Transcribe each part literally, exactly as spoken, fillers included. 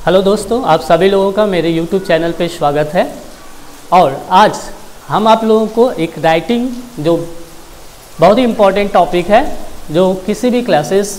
Hello दोस्तों, आप सभी लोगों का मेरे यूट्यूब चैनल पे स्वागत है। और आज हम आप लोगों को एक राइटिंग जो बहुत ही इम्पॉर्टेंट टॉपिक है, जो किसी भी क्लासेस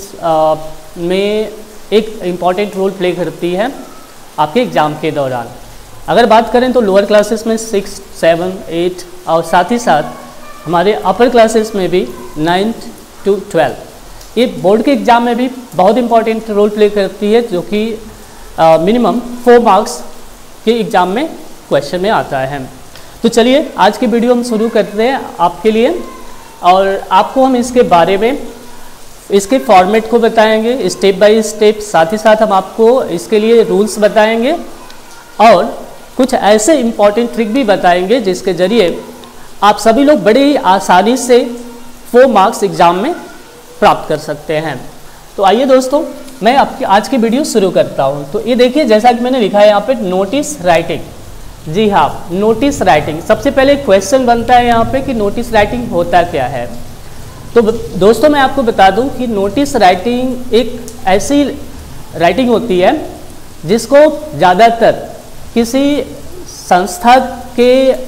में एक इम्पॉर्टेंट रोल प्ले करती है आपके एग्ज़ाम के दौरान। अगर बात करें तो लोअर क्लासेस में सिक्स सेवन एट और साथ ही साथ हमारे अपर क्लासेस में भी नाइन्थ टू ट्वेल्व, ये बोर्ड के एग्ज़ाम में भी बहुत इंपॉर्टेंट रोल प्ले करती है, जो कि मिनिमम फोर मार्क्स के एग्ज़ाम में क्वेश्चन में आता है। तो चलिए आज की वीडियो हम शुरू करते हैं आपके लिए, और आपको हम इसके बारे में, इसके फॉर्मेट को बताएंगे स्टेप बाय स्टेप। साथ ही साथ हम आपको इसके लिए रूल्स बताएंगे और कुछ ऐसे इम्पॉर्टेंट ट्रिक भी बताएंगे जिसके ज़रिए आप सभी लोग बड़ी ही आसानी से फोर मार्क्स एग्ज़ाम में प्राप्त कर सकते हैं। तो आइए दोस्तों, मैं आपकी आज की वीडियो शुरू करता हूं। तो ये देखिए, जैसा कि मैंने लिखा है यहाँ पे नोटिस राइटिंग। जी हाँ, नोटिस राइटिंग। सबसे पहले क्वेश्चन बनता है यहाँ पे कि नोटिस राइटिंग होता क्या है। तो दोस्तों मैं आपको बता दूं कि नोटिस राइटिंग एक ऐसी राइटिंग होती है जिसको ज़्यादातर किसी संस्था के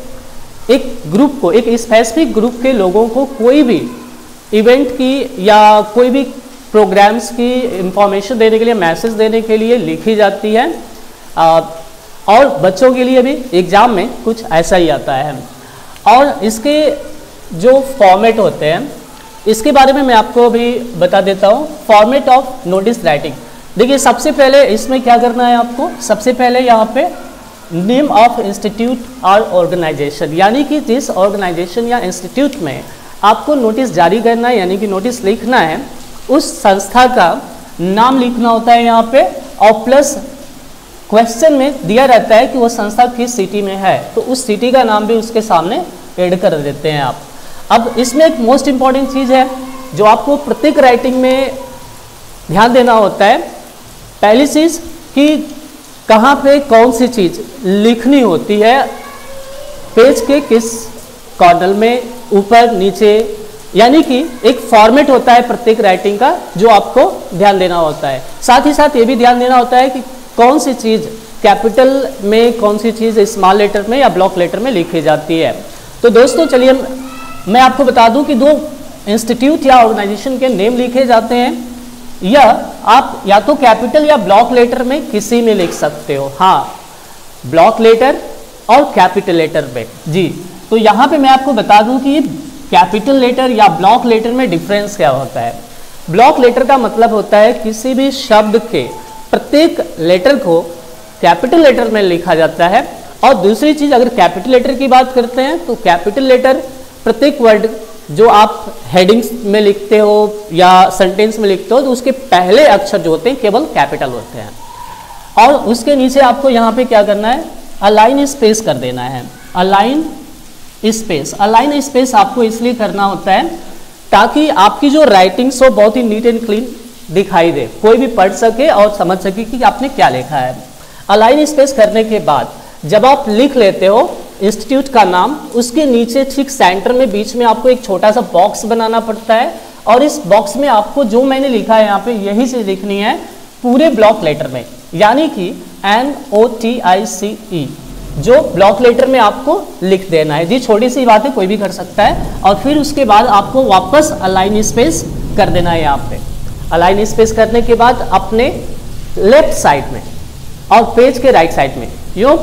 एक ग्रुप को, एक स्पेसिफिक ग्रुप के लोगों को कोई भी इवेंट की या कोई भी प्रोग्राम्स की इंफॉर्मेशन देने के लिए, मैसेज देने के लिए लिखी जाती है। आ, और बच्चों के लिए भी एग्ज़ाम में कुछ ऐसा ही आता है। और इसके जो फॉर्मेट होते हैं, इसके बारे में मैं आपको अभी बता देता हूँ। फॉर्मेट ऑफ नोटिस राइटिंग, देखिए सबसे पहले इसमें क्या करना है आपको। सबसे पहले यहाँ पे नेम ऑफ इंस्टीट्यूट और ऑर्गेनाइजेशन, यानी कि जिस ऑर्गेनाइजेशन या इंस्टीट्यूट में आपको नोटिस जारी करना है, यानी कि नोटिस लिखना है, उस संस्था का नाम लिखना होता है यहाँ पे। और प्लस क्वेश्चन में दिया रहता है कि वो संस्था किस सिटी में है, तो उस सिटी का नाम भी उसके सामने ऐड कर देते हैं आप। अब इसमें एक मोस्ट इम्पॉर्टेंट चीज़ है जो आपको प्रत्येक राइटिंग में ध्यान देना होता है। पहली चीज़ कि कहाँ पे कौन सी चीज़ लिखनी होती है, पेज के किस कॉर्नर में, ऊपर नीचे, यानी कि एक फॉर्मेट होता है प्रत्येक राइटिंग का जो आपको ध्यान देना होता है। साथ ही साथ ये भी ध्यान देना होता है कि कौन सी चीज़ कैपिटल में, कौन सी चीज़ स्मॉल लेटर में या ब्लॉक लेटर में लिखी जाती है। तो दोस्तों चलिए मैं आपको बता दूं कि दो इंस्टीट्यूट या ऑर्गेनाइजेशन के नेम लिखे जाते हैं, या आप या तो कैपिटल या ब्लॉक लेटर में किसी में लिख सकते हो। हाँ, ब्लॉक लेटर और कैपिटल लेटर में। जी, तो यहाँ पे मैं आपको बता दूं कि कैपिटल लेटर या ब्लॉक लेटर में डिफरेंस क्या होता है। ब्लॉक लेटर का मतलब होता है किसी भी शब्द के प्रत्येक लेटर को कैपिटल लेटर में लिखा जाता है। और दूसरी चीज़, अगर कैपिटल लेटर की बात करते हैं तो कैपिटल लेटर प्रत्येक वर्ड जो आप हेडिंग्स में लिखते हो या सेंटेंस में लिखते हो, तो उसके पहले अक्षर जो होते हैं केवल कैपिटल होते हैं। और उसके नीचे आपको यहाँ पे क्या करना है, अलाइन स्पेस कर देना है। अलाइन स्पेस, अलाइन स्पेस आपको इसलिए करना होता है ताकि आपकी जो राइटिंग्स हो बहुत ही नीट एंड क्लीन दिखाई दे, कोई भी पढ़ सके और समझ सके कि आपने क्या लिखा है। अलाइन स्पेस करने के बाद जब आप लिख लेते हो इंस्टीट्यूट का नाम, उसके नीचे ठीक सेंटर में बीच में आपको एक छोटा सा बॉक्स बनाना पड़ता है। और इस बॉक्स में आपको जो मैंने लिखा है यहाँ पे यही चीज लिखनी है पूरे ब्लॉक लेटर में, यानी कि एन ओ टी आई सी ई, जो ब्लॉक लेटर में आपको लिख देना है। जी, छोटी सी बात है, कोई भी कर सकता है। और फिर उसके बाद आपको वापस अलाइन स्पेस कर देना है यहाँ पे। अलाइन स्पेस करने के बाद अपने लेफ्ट साइड में और पेज के राइट साइड में, यूँ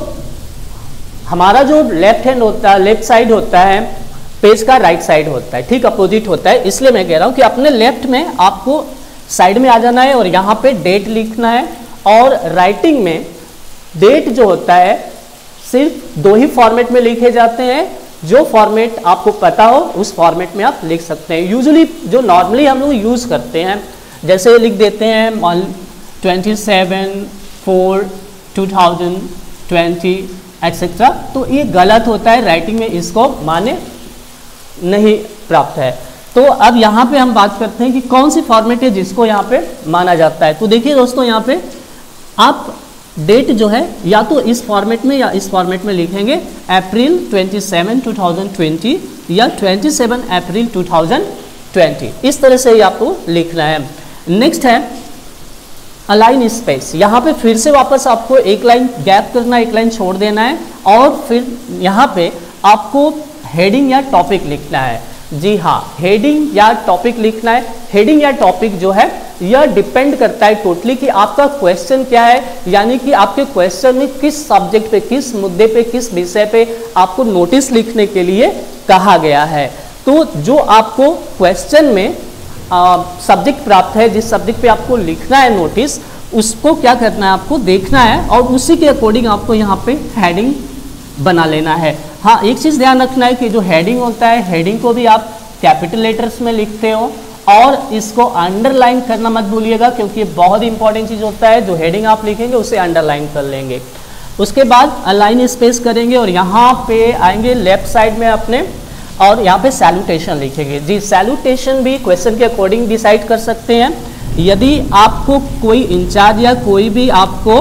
हमारा जो लेफ्ट हैंड होता है, लेफ्ट साइड होता है, पेज का राइट साइड होता है, ठीक अपोजिट होता है। इसलिए मैं कह रहा हूँ कि अपने लेफ्ट में आपको साइड में आ जाना है और यहाँ पे डेट लिखना है। और राइटिंग में डेट जो होता है सिर्फ दो ही फॉर्मेट में लिखे जाते हैं। जो फॉर्मेट आपको पता हो उस फॉर्मेट में आप लिख सकते हैं। यूजुअली जो नॉर्मली हम लोग यूज़ करते हैं, जैसे लिख देते हैं twenty seven four two thousand twenty etcetera, तो ये गलत होता है, राइटिंग में इसको माने नहीं प्राप्त है। तो अब यहाँ पे हम बात करते हैं कि कौन सी फॉर्मेट है जिसको यहाँ पे माना जाता है। तो देखिए दोस्तों, यहाँ पे आप डेट जो है या तो इस फॉर्मेट में या इस फॉर्मेट में लिखेंगे, अप्रैल सत्ताईस टू थाउजेंड ट्वेंटी या सत्ताईस अप्रैल टू थाउजेंड ट्वेंटी, इस तरह से ही आपको लिखना है। नेक्स्ट है अलाइन स्पेस, यहाँ पे फिर से वापस आपको एक लाइन गैप करना है, एक लाइन छोड़ देना है और फिर यहाँ पे आपको हेडिंग या टॉपिक लिखना है। जी हाँ, हेडिंग या टॉपिक लिखना है। हेडिंग या टॉपिक जो है यह डिपेंड करता है टोटली कि आपका क्वेश्चन क्या है, यानी कि आपके क्वेश्चन में किस सब्जेक्ट पे, किस मुद्दे पे, किस विषय पे आपको नोटिस लिखने के लिए कहा गया है। तो जो आपको क्वेश्चन में सब्जेक्ट प्राप्त है, जिस सब्जेक्ट पे आपको लिखना है नोटिस, उसको क्या करना है, आपको देखना है और उसी के अकॉर्डिंग आपको यहाँ पे हेडिंग बना लेना है। हाँ, एक चीज़ ध्यान रखना है कि जो हेडिंग होता है, हेडिंग को भी आप कैपिटल लेटर्स में लिखते हो और इसको अंडरलाइन करना मत भूलिएगा, क्योंकि ये बहुत इंपॉर्टेंट चीज़ होता है। जो हेडिंग आप लिखेंगे उसे अंडरलाइन कर लेंगे। उसके बाद अलाइन स्पेस करेंगे और यहाँ पे आएंगे लेफ्ट साइड में अपने और यहाँ पे सैल्यूटेशन लिखेंगे। जी, सैल्यूटेशन भी क्वेश्चन के अकॉर्डिंग डिसाइड कर सकते हैं। यदि आपको कोई इंचार्ज या कोई भी आपको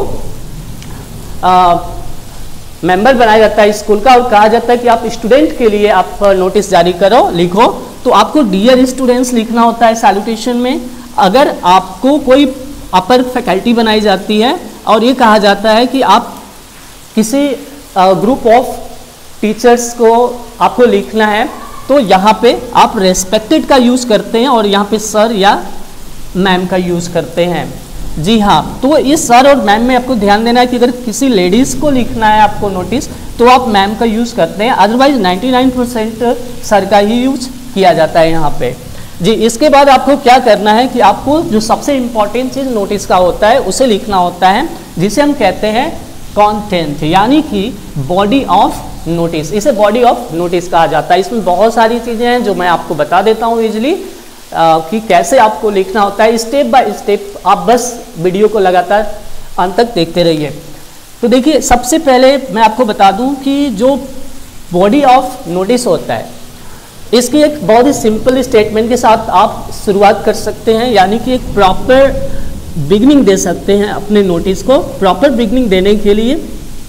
आ, मेंबर बनाया जाता है स्कूल का और कहा जाता है कि आप स्टूडेंट के लिए आप नोटिस जारी करो, लिखो, तो आपको डियर स्टूडेंट्स लिखना होता है सैल्यूटेशन में। अगर आपको कोई अपर फैकल्टी बनाई जाती है और ये कहा जाता है कि आप किसी ग्रुप ऑफ टीचर्स को आपको लिखना है, तो यहाँ पे आप रेस्पेक्टेड का यूज़ करते हैं और यहाँ पे सर या मैम का यूज़ करते हैं। जी हाँ, तो इस सर और मैम में आपको ध्यान देना है कि अगर किसी लेडीज़ को लिखना है आपको नोटिस, तो आप मैम का यूज़ करते हैं, अदरवाइज निन्यानवे परसेंट सर का ही यूज किया जाता है यहाँ पे। जी, इसके बाद आपको क्या करना है कि आपको जो सबसे इम्पॉर्टेंट चीज़ नोटिस का होता है उसे लिखना होता है, जिसे हम कहते हैं कंटेंट, यानी कि बॉडी ऑफ नोटिस। इसे बॉडी ऑफ नोटिस कहा जाता है। इसमें बहुत सारी चीज़ें हैं जो मैं आपको बता देता हूँ इजली कि कैसे आपको लिखना होता है, स्टेप बाय स्टेप। आप बस वीडियो को लगातार अंत तक देखते रहिए। तो देखिए, सबसे पहले मैं आपको बता दूं कि जो बॉडी ऑफ नोटिस होता है, इसकी एक बहुत ही सिंपल स्टेटमेंट के साथ आप शुरुआत कर सकते हैं, यानी कि एक प्रॉपर बिगनिंग दे सकते हैं अपने नोटिस को। प्रॉपर बिगनिंग देने के लिए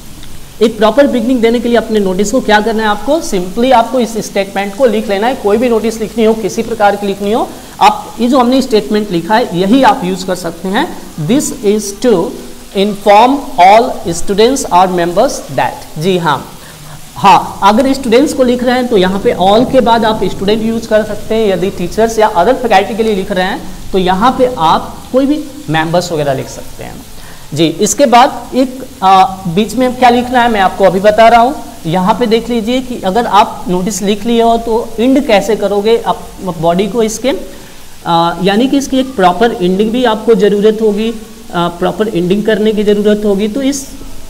एक प्रॉपर बिगनिंग देने के लिए अपने नोटिस को क्या करना है, आपको सिंपली आपको इस स्टेटमेंट को लिख लेना है। कोई भी नोटिस लिखनी हो, किसी प्रकार की लिखनी हो, आप ये जो हमने स्टेटमेंट लिखा है यही आप यूज कर सकते हैं। This is to inform all students और मेंबर्स दैट। जी हाँ, हाँ, अगर स्टूडेंट्स को लिख रहे हैं तो यहाँ पे ऑल के बाद आप स्टूडेंट यूज कर सकते हैं। यदि टीचर्स या अदर फैकल्टी के लिए लिख रहे हैं तो यहाँ पे आप कोई भी मेंबर्स वगैरह लिख सकते हैं। जी, इसके बाद एक आ, बीच में क्या लिखना है मैं आपको अभी बता रहा हूँ। यहाँ पे देख लीजिए कि अगर आप नोटिस लिख लिए हो तो इंड कैसे करोगे आप बॉडी को इसके, आ, यानी कि इसकी एक प्रॉपर एंडिंग भी आपको ज़रूरत होगी, प्रॉपर एंडिंग करने की ज़रूरत होगी। तो इस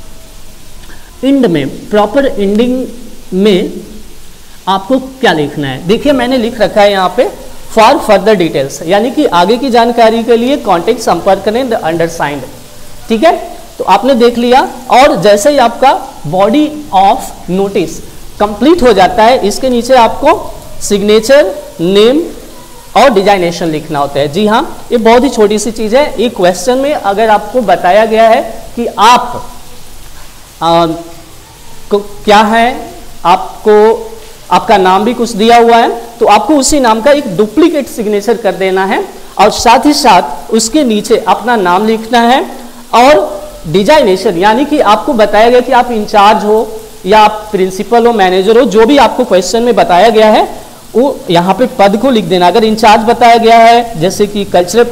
एंड में, प्रॉपर एंडिंग में आपको क्या लिखना है, देखिए मैंने लिख रखा है यहाँ पे फॉर फर्दर डिटेल्स, यानी कि आगे की जानकारी के लिए कॉन्टेक्ट संपर्क करें द अंडरसाइंड। ठीक है, तो आपने देख लिया और जैसे ही आपका बॉडी ऑफ नोटिस कंप्लीट हो जाता है, इसके नीचे आपको सिग्नेचर, नेम और डिजाइनेशन लिखना होता है। जी हाँ, ये बहुत ही छोटी सी चीज़ है। एक क्वेश्चन में अगर आपको बताया गया है कि आप आ, को क्या है, आपको आपका नाम भी कुछ दिया हुआ है, तो आपको उसी नाम का एक डुप्लीकेट सिग्नेचर कर देना है और साथ ही साथ उसके नीचे अपना नाम लिखना है और डिजाइनेशन, यानी कि आपको बताया गया कि आप इंचार्ज हो या आप प्रिंसिपल हो, मैनेजर हो, जो भी आपको क्वेश्चन में बताया गया है वो यहाँ पे पद को लिख देना। अगर इंचार्ज बताया गया है, जैसे कि कल्चरल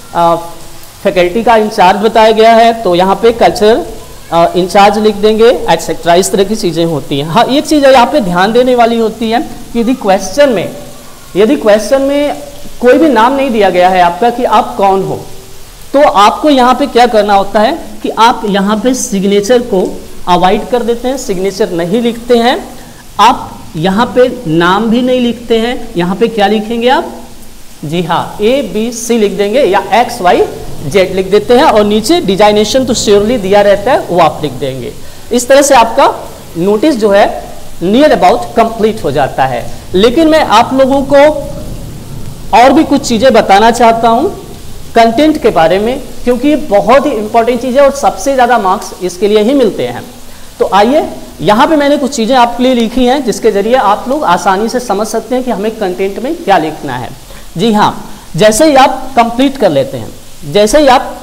फैकल्टी का इंचार्ज बताया गया है, तो यहाँ पे कल्चरल इंचार्ज लिख देंगे, एटसेट्रा। इस तरह की चीज़ें होती हैं। हाँ, एक चीज़ यहाँ पे ध्यान देने वाली होती है कि यदि क्वेश्चन में यदि क्वेश्चन में कोई भी नाम नहीं दिया गया है आपका कि आप कौन हो, तो आपको यहाँ पे क्या करना होता है कि आप यहाँ पे सिग्नेचर को अवॉइड कर देते हैं, सिग्नेचर नहीं लिखते हैं। आप यहाँ पे नाम भी नहीं लिखते हैं, यहाँ पे क्या लिखेंगे आप, जी हाँ, ए बी सी लिख देंगे या एक्स वाई जेड लिख देते हैं और नीचे डिजाइनेशन तो श्योरली दिया रहता है वो आप लिख देंगे। इस तरह से आपका नोटिस जो है नियर अबाउट कंप्लीट हो जाता है। लेकिन मैं आप लोगों को और भी कुछ चीज़ें बताना चाहता हूँ कंटेंट के बारे में, क्योंकि ये बहुत ही इंपॉर्टेंट चीज़ है और सबसे ज़्यादा मार्क्स इसके लिए ही मिलते हैं। तो आइए, यहाँ पे मैंने कुछ चीज़ें आपके लिए लिखी हैं जिसके ज़रिए आप लोग आसानी से समझ सकते हैं कि हमें कंटेंट में क्या लिखना है। जी हाँ, जैसे ही आप कंप्लीट कर लेते हैं, जैसे ही आप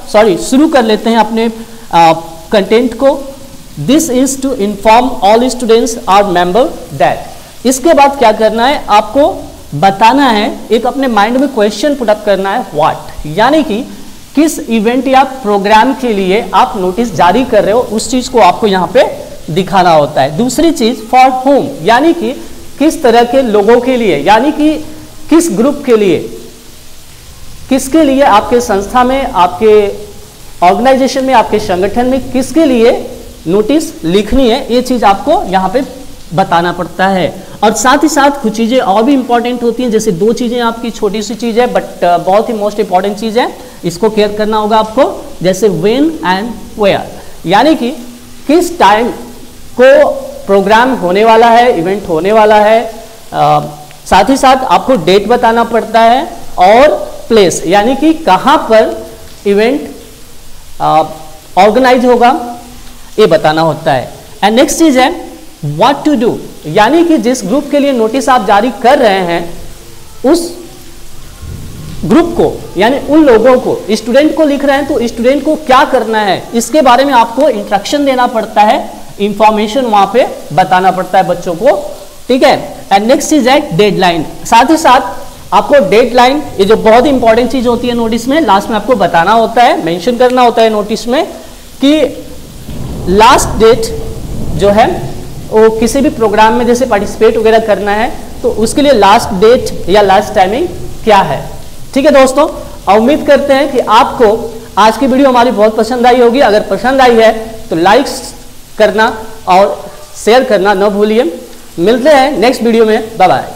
सॉरी शुरू कर लेते हैं अपने कंटेंट को। This is to inform all students or member that. इसके बाद क्या करना है, आपको बताना है, एक अपने माइंड में क्वेश्चन पुट अप करना है, व्हाट, यानी कि किस इवेंट या प्रोग्राम के लिए आप नोटिस जारी कर रहे हो, उस चीज को आपको यहाँ पे दिखाना होता है। दूसरी चीज फॉर होम, यानी कि किस तरह के लोगों के लिए, यानी कि किस ग्रुप के लिए, किसके लिए आपके संस्था में, आपके ऑर्गेनाइजेशन में, आपके संगठन में किसके लिए नोटिस लिखनी है, ये चीज आपको यहाँ पे बताना पड़ता है। और साथ ही साथ कुछ चीजें और भी इंपॉर्टेंट होती हैं, जैसे दो चीजें आपकी छोटी सी चीज है बट बहुत ही मोस्ट इंपॉर्टेंट चीज है, इसको केयर करना होगा आपको, जैसे व्हेन एंड वेयर, यानी कि किस टाइम को प्रोग्राम होने वाला है, इवेंट होने वाला है। आ, साथ ही साथ आपको डेट बताना पड़ता है और प्लेस, यानी कि कहाँ पर इवेंट ऑर्गेनाइज होगा, ये बताना होता है। एंड नेक्स्ट चीज है व्हाट टू डू, यानी कि जिस ग्रुप के लिए नोटिस आप जारी कर रहे हैं उस ग्रुप को, यानी उन लोगों को, स्टूडेंट को लिख रहे हैं तो स्टूडेंट को क्या करना है, इसके बारे में आपको इंस्ट्रक्शन देना पड़ता है, इंफॉर्मेशन वहां पे बताना पड़ता है बच्चों को, ठीक है। एंड नेक्स्ट चीज है डेडलाइन, साथ ही साथ आपको डेडलाइन, ये जो बहुत इंपॉर्टेंट चीज होती है नोटिस में, लास्ट में आपको बताना होता है, मेंशन करना होता है नोटिस में कि लास्ट डेट जो है वो किसी भी प्रोग्राम में जैसे पार्टिसिपेट वगैरह करना है तो उसके लिए लास्ट डेट या लास्ट टाइमिंग क्या है, ठीक है दोस्तों। उम्मीद करते हैं कि आपको आज की वीडियो हमारी बहुत पसंद आई होगी। अगर पसंद आई है तो लाइक करना और शेयर करना न भूलिए। मिलते हैं नेक्स्ट वीडियो में, बाय बाय।